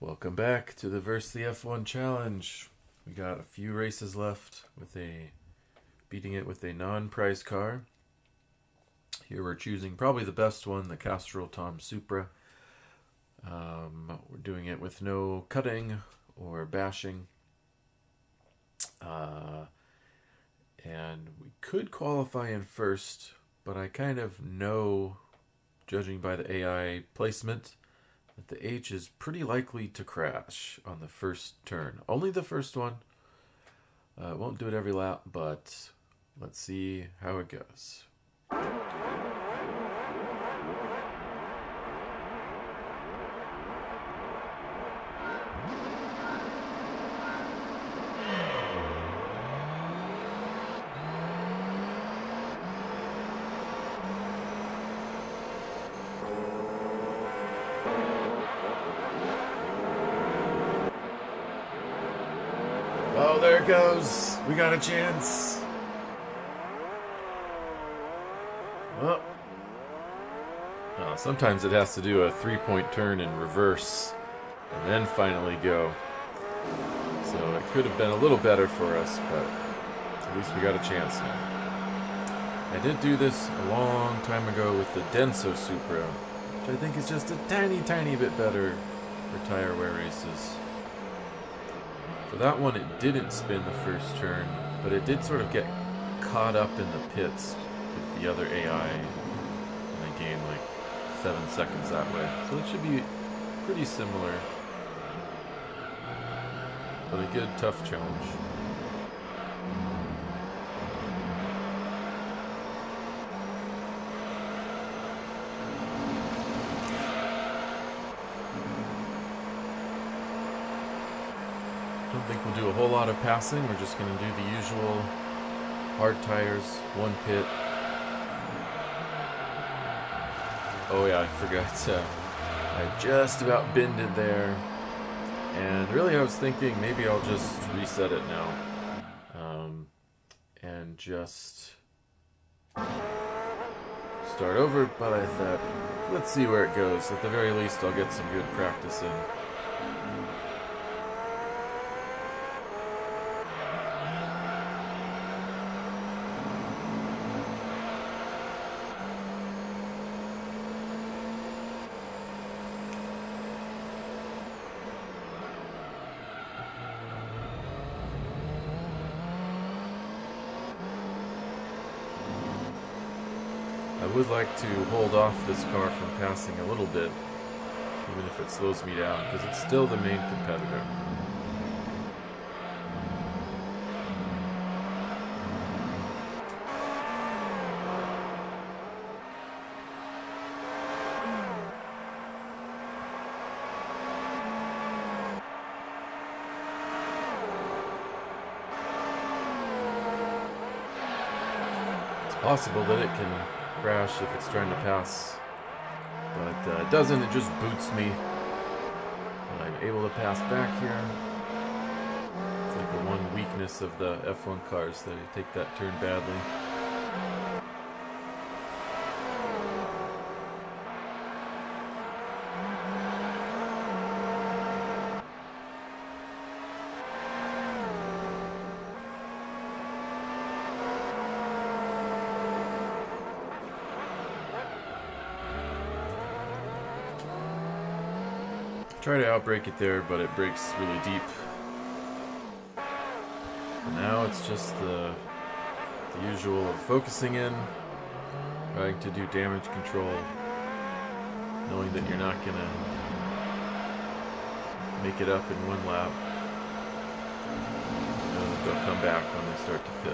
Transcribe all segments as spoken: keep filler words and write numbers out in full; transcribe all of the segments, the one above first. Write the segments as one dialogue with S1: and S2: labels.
S1: Welcome back to the Verse the F one challenge. We got a few races left with a beating it with a non-prize car. Here we're choosing probably the best one, the Castrol Tom Supra. Um, we're doing it with no cutting or bashing. Uh, and we could qualify in first, but I kind of know, judging by the A I placement, that the H is pretty likely to crash on the first turn. Only the first one. Uh, won't do it every lap, but let's see how it goes. Oh, there it goes. We got a chance. Well, oh, sometimes it has to do a three-point turn in reverse and then finally go. So it could have been a little better for us, but at least we got a chance now. I did do this a long time ago with the Denso Supra, which I think is just a tiny, tiny bit better for tire wear races. For that one, it didn't spin the first turn, but it did sort of get caught up in the pits with the other A I, and I gained like seven seconds that way. So it should be pretty similar, but a good, tough challenge. I don't think we'll do a whole lot of passing. We're just going to do the usual hard tires, one pit. Oh yeah, I forgot. Uh, I just about bended there. And really I was thinking maybe I'll just reset it now. Um, and just start over. But I thought, let's see where it goes. At the very least, I'll get some good practice in. I would like to hold off this car from passing a little bit, even if it slows me down, because it's still the main competitor. It's possible that it can crash if it's trying to pass, but uh, it doesn't. It just boots me, but I'm able to pass back here. It's like the one weakness of the F one cars, that they take that turn badly. Try to outbrake it there, but it breaks really deep. And now it's just the, the usual of focusing in, trying to do damage control, knowing that you're not going to make it up in one lap. You know that they'll come back when they start to pit.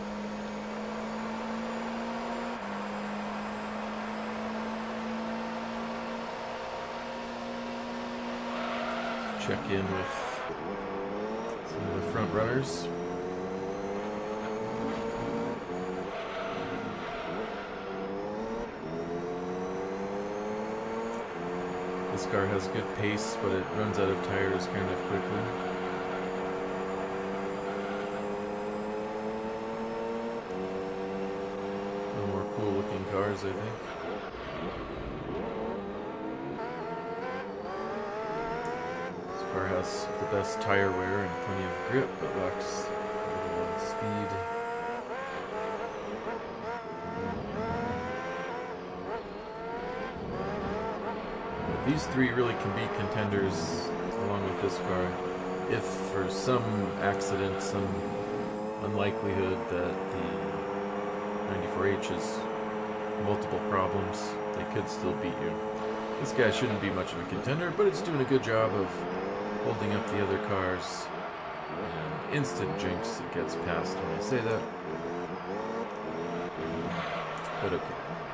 S1: Check in with some of the front runners. This car has good pace, but it runs out of tires kind of quickly. No more cool looking cars, I think. car has the best tire wear and plenty of grip, but lacks a little speed. But these three really can be contenders along with this car. If for some accident, some unlikelihood that the ninety-four H has multiple problems, they could still beat you. This guy shouldn't be much of a contender, but it's doing a good job of holding up the other cars. And instant jinx, it gets past when I say that. But okay.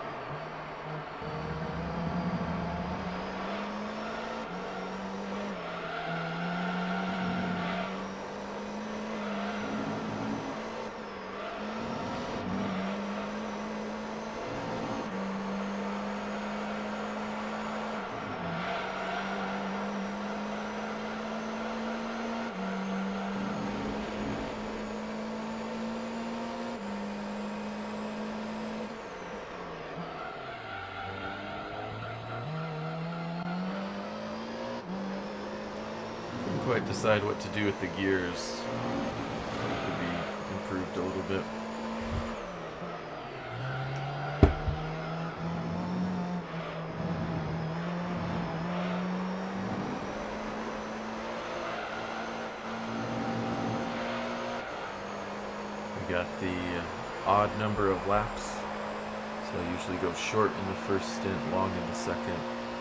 S1: Quite decide what to do with the gears. Could be improved a little bit. We got the odd number of laps, so I usually go short in the first stint, long in the second.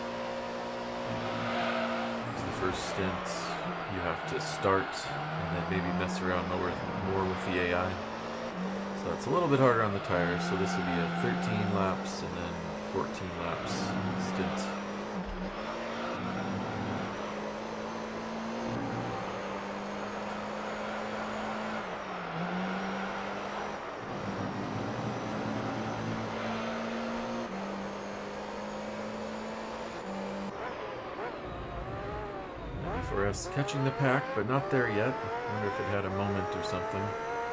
S1: First stint, you have to start and then maybe mess around more with, more with the A I. So it's a little bit harder on the tires. So this will be a thirteen laps and then fourteen laps stint. For us catching the pack, but not there yet. I wonder if it had a moment or something.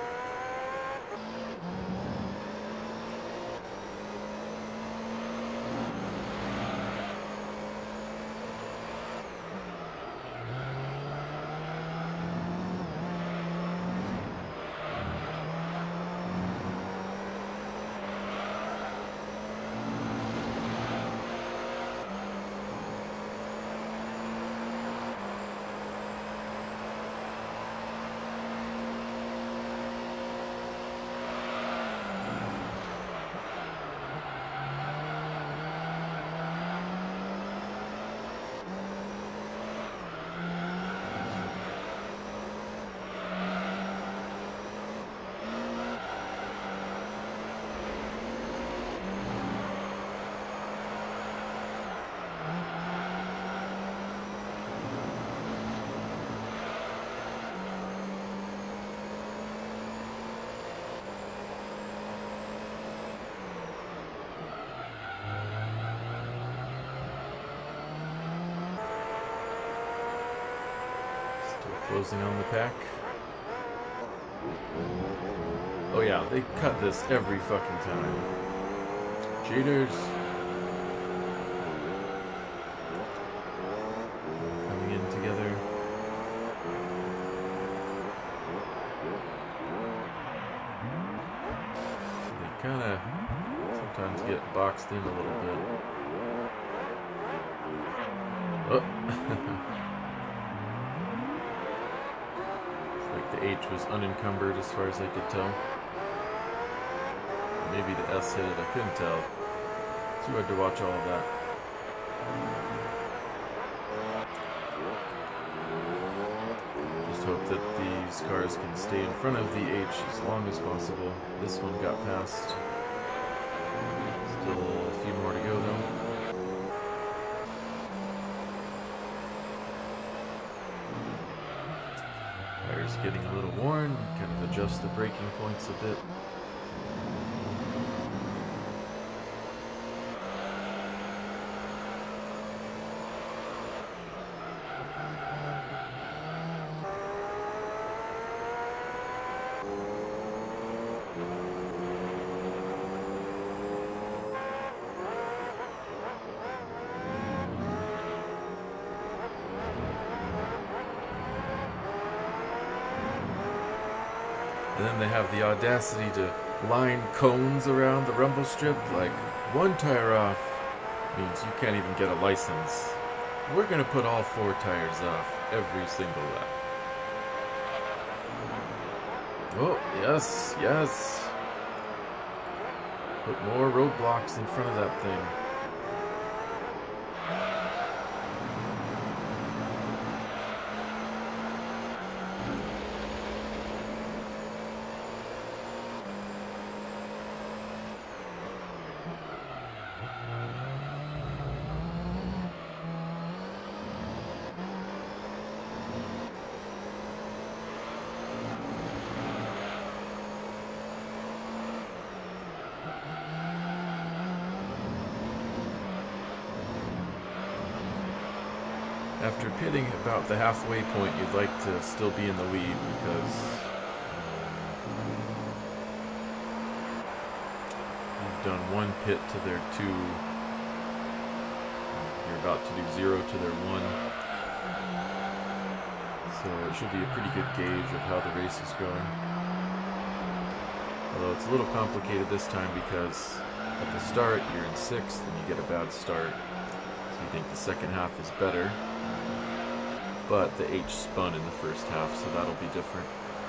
S1: Closing on the pack. Oh yeah, they cut this every fucking time. Cheaters. Coming in together. They kind of sometimes get boxed in a little bit. Oh. The H was unencumbered as far as I could tell. Maybe the S hit it, I couldn't tell. Too hard to watch all of that. Just hope that these cars can stay in front of the H as long as possible. This one got past. Still a few more to go though. Getting a little worn, kind of adjust the braking points a bit. And then they have the audacity to line cones around the rumble strip, like one tire off means you can't even get a license. We're going to put all four tires off every single lap. Oh, yes, yes. Put more roadblocks in front of that thing. After pitting about the halfway point, you'd like to still be in the lead because um, you've done one pit to their two. You're about to do zero to their one. So it should be a pretty good gauge of how the race is going. Although it's a little complicated this time because at the start you're in sixth and you get a bad start. So you think the second half is better. But the H spun in the first half, so that'll be different.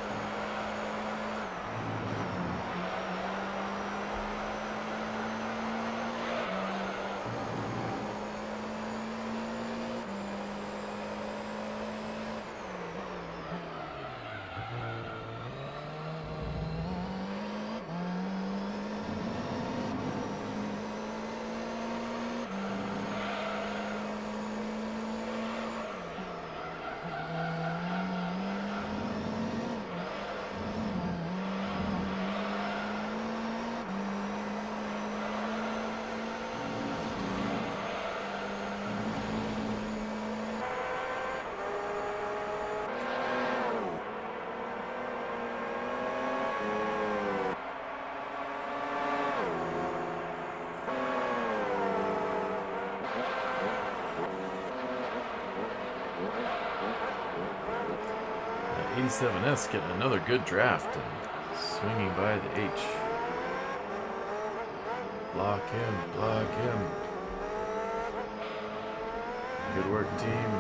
S1: eighty-seven S getting another good draft and swinging by the H. Block him, block him. Good work, team.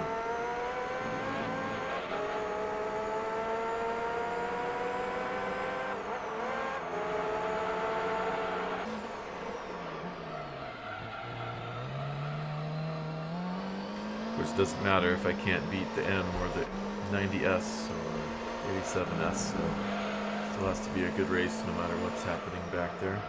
S1: Of course, it doesn't matter if I can't beat the M or the ninety S or eighty-seven S, so it still has to be a good race no matter what's happening back there.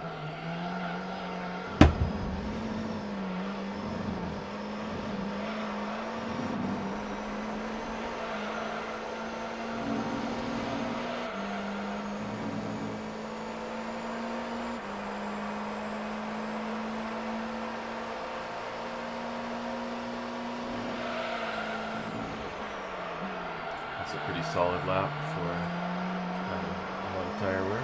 S1: It's a pretty solid lap for having a lot of tire wear.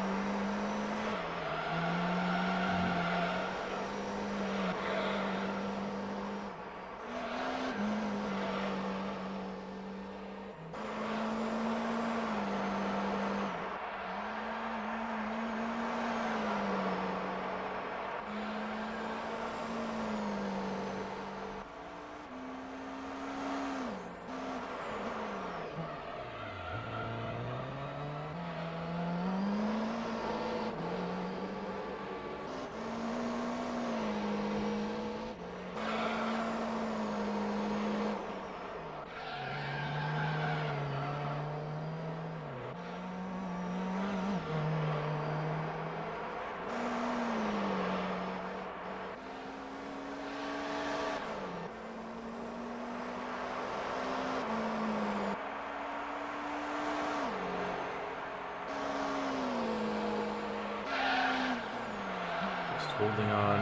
S1: Holding on.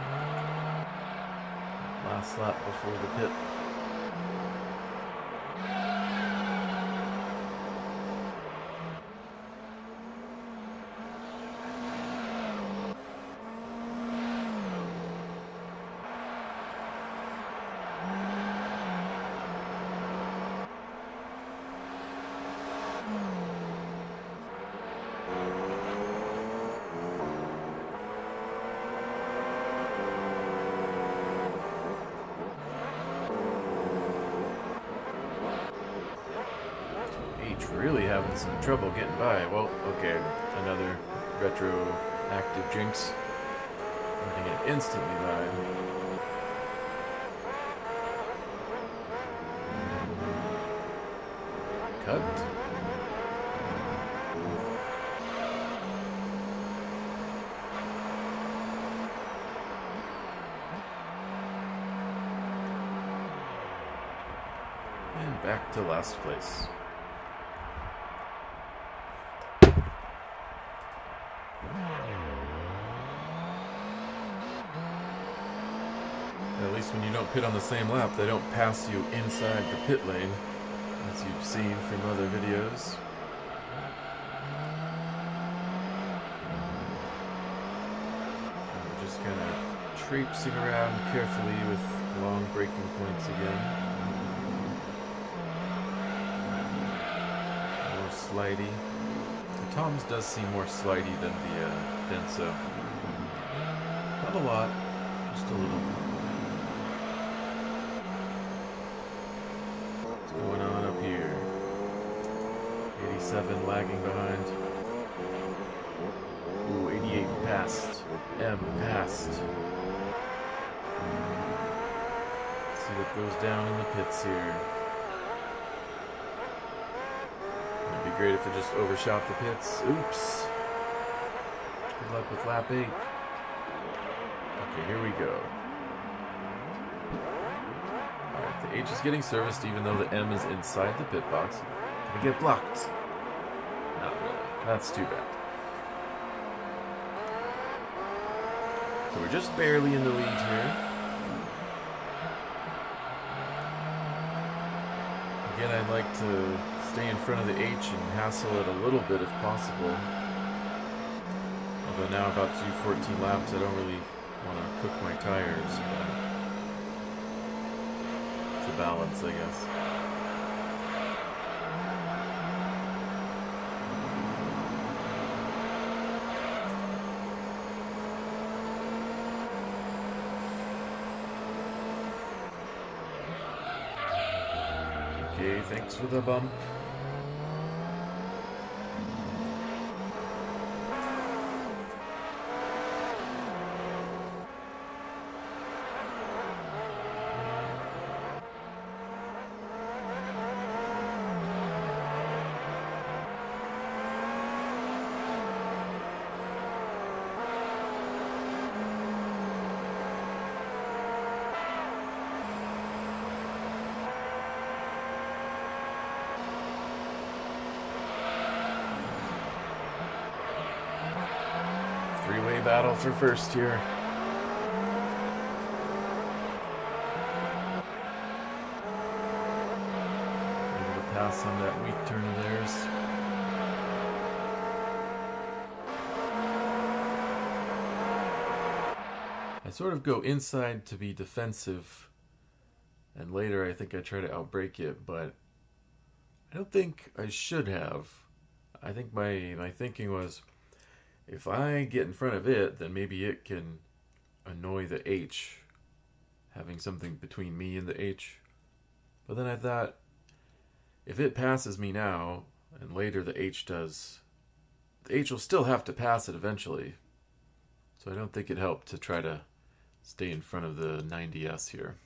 S1: Last lap before the pit. really having some trouble getting by. Well, okay, another retroactive jinx. Letting it instantly by. Cut. And back to last place. At least when you don't pit on the same lap, they don't pass you inside the pit lane, as you've seen from other videos. We're just kind of traipsing around carefully with long braking points again. More slidey. The Toms does seem more slidey than the uh, Denso. Not a lot, just a little. What's going on up here? eighty-seven lagging behind. Ooh, eighty-eight passed. M passed. Let's see what goes down in the pits here. It'd be great if it just overshot the pits. Oops. Good luck with lap eight. Okay, here we go. Alright, the H is getting serviced even though the M is inside the pit box. Can it get blocked? Not really. That's too bad. So we're just barely in the lead here. Again, I'd like to stay in front of the H and hassle it a little bit if possible. Although now about to do fourteen laps, I don't really want to cook my tires. But it's a balance, I guess. Okay, thanks for the bump. Three-way battle for first here. Able to pass on that weak turn of theirs. I sort of go inside to be defensive, and later I think I try to outbrake it, but I don't think I should have. I think my, my thinking was, if I get in front of it, then maybe it can annoy the H, having something between me and the H. But then I thought, if it passes me now, and later the H does, the H will still have to pass it eventually. So I don't think it helped to try to stay in front of the ninety S here.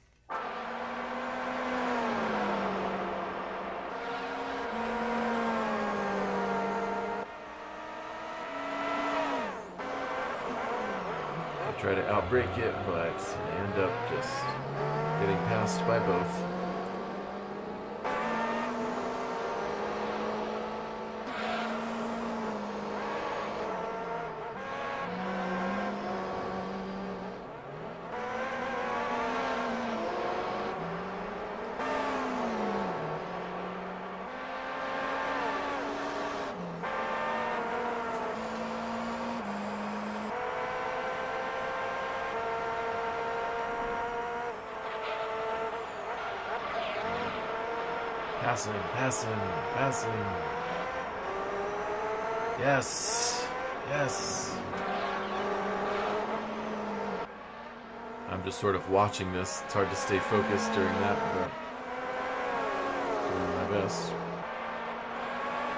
S1: Try to outbrake it, but I end up just getting passed by both. Passing, passing, passing. Yes, yes. I'm just sort of watching this. It's hard to stay focused during that, but doing my best.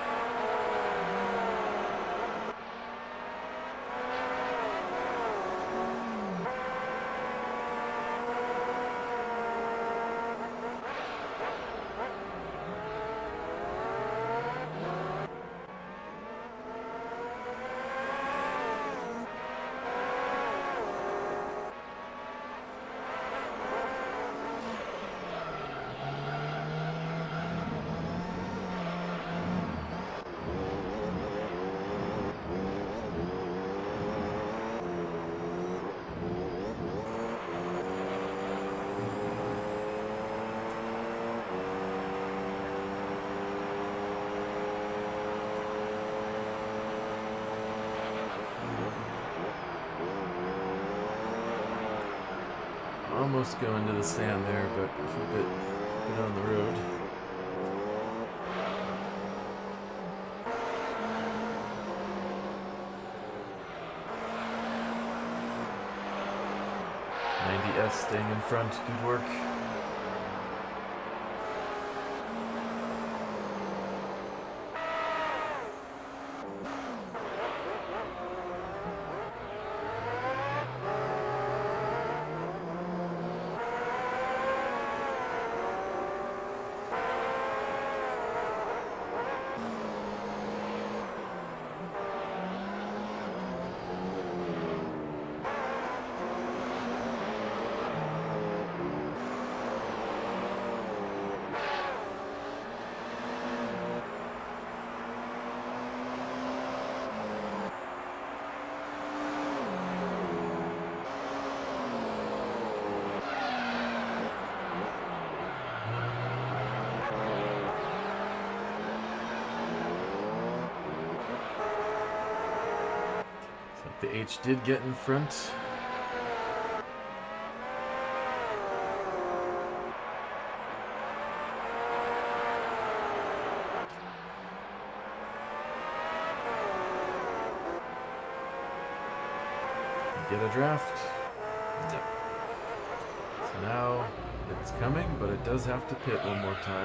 S1: almost go into the sand there, but keep it, keep it on the road. ninety S staying in front, good work. The H did get in front. Get a draft. Yep. So now it's coming, but it does have to pit one more time.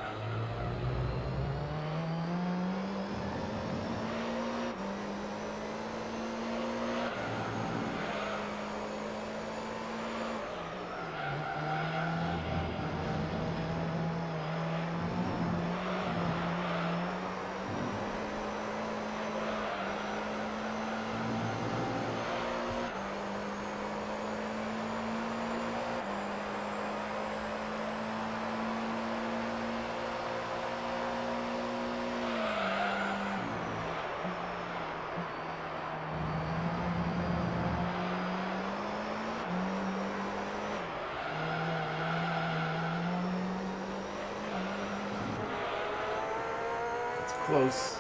S1: Close.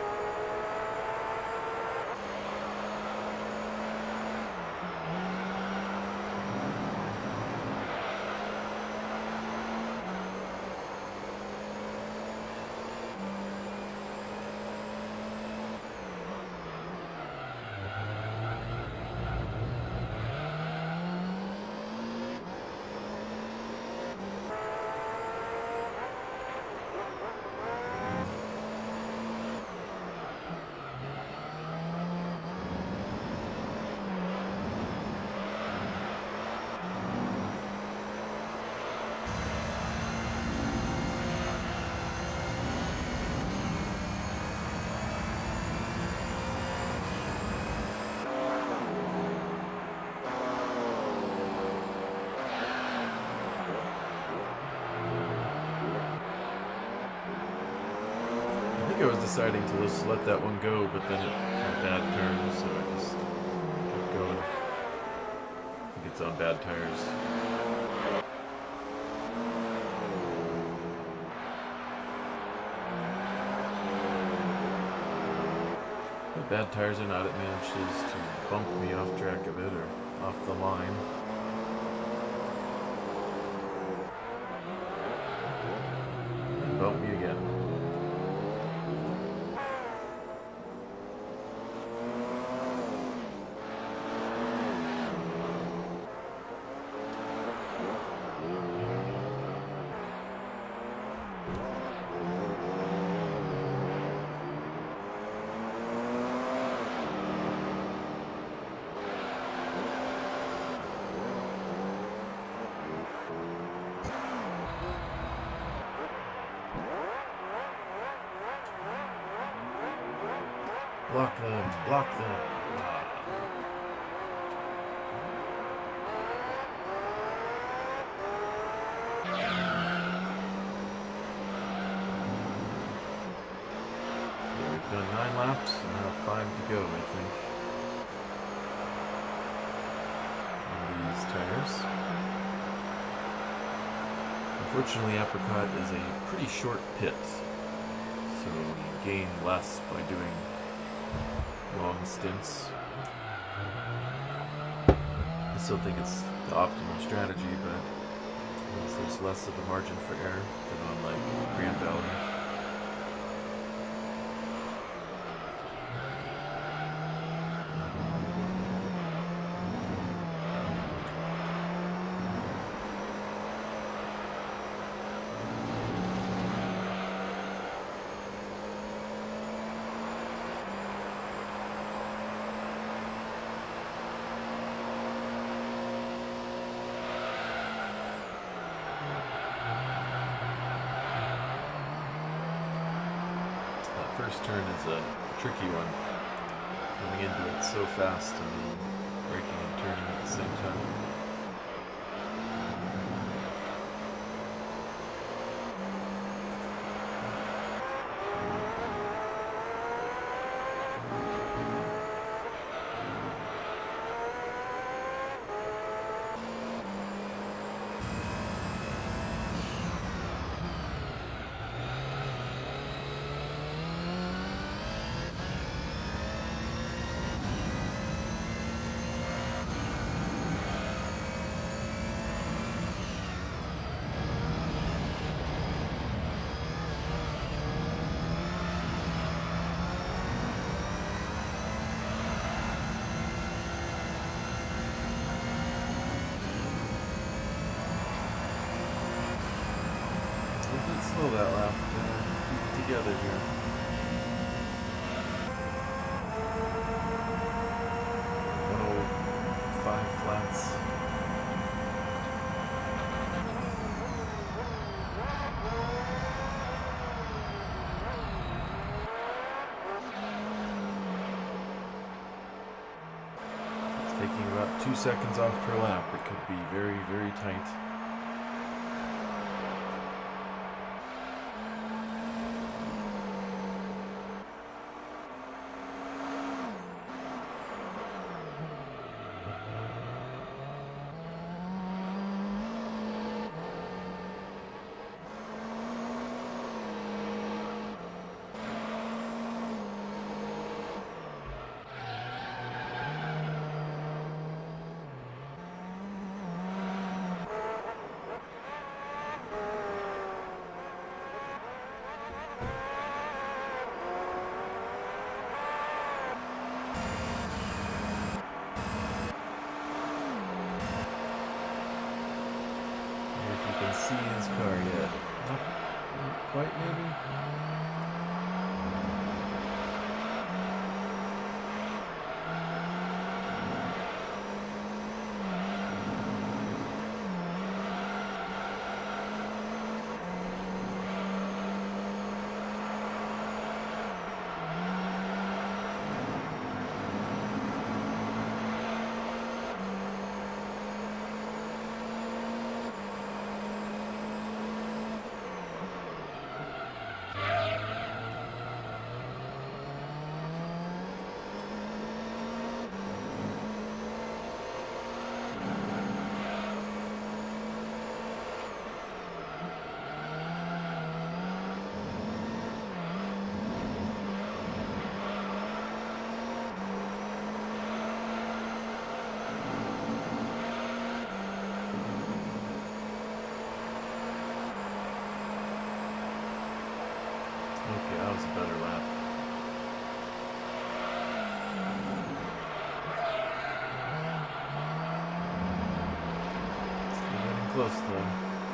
S1: I was deciding to just let that one go, but then it had bad turns, so I just kept going. I think it's on bad tires. But bad tires or not, it manages to bump me off track a bit or off the line. And bump me again. Block them, block them. Okay, we've done nine laps and now five to go, I think. On these tires. Unfortunately, Apricot is a pretty short pit, so you gain less by doing long stints. still think it's the optimal strategy, but means there's less of a margin for error than on like Grand Valley. First turn is a tricky one, coming into it so fast and then braking and turning at the same time. Slow that lap, uh, keep it together here. one oh five flats. It's taking about two seconds off per lap. It could be very, very tight. You can see his car yet. Not, not quite, maybe? Okay, that was a better lap. Still getting close though.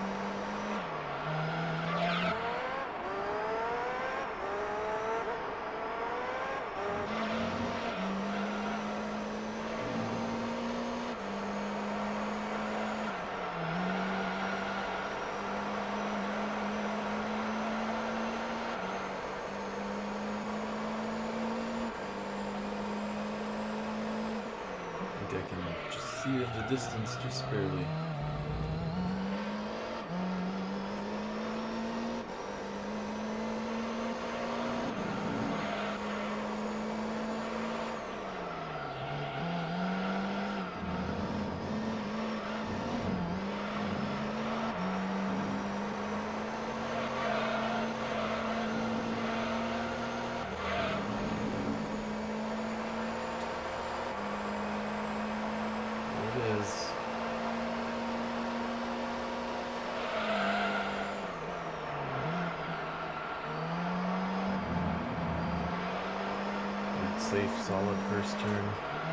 S1: I can just see it in the distance, just barely. It is. safe, solid first turn.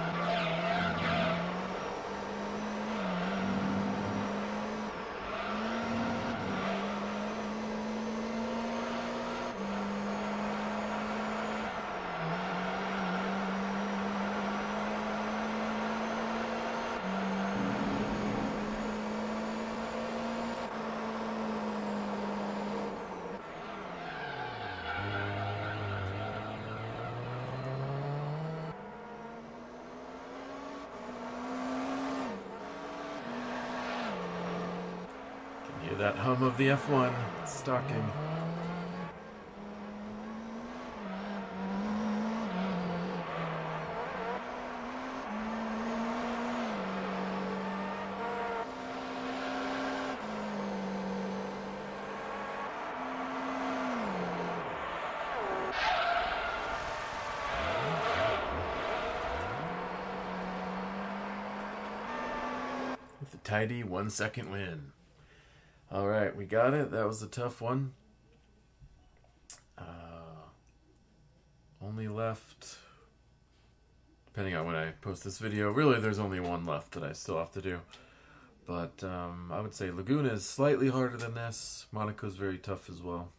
S1: Hear that hum of the F one stalking. With a tidy one second win. All right, we got it. That was a tough one. Uh, only left, depending on when I post this video, really there's only one left that I still have to do. But um, I would say Laguna is slightly harder than this. Monaco's very tough as well.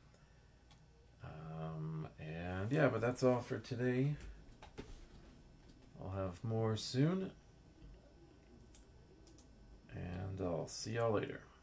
S1: Um, and yeah, but that's all for today. I'll have more soon. And I'll see y'all later.